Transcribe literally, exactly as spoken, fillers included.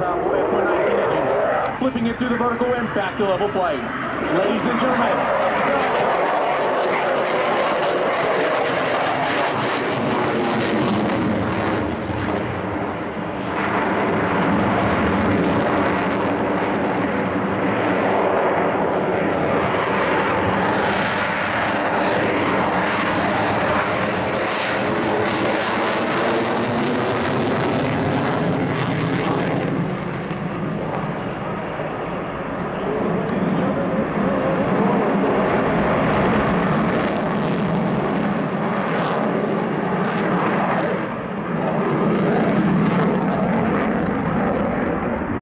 powerful F twenty-two engine, flipping it through the vertical and back to level flight. Ladies and gentlemen,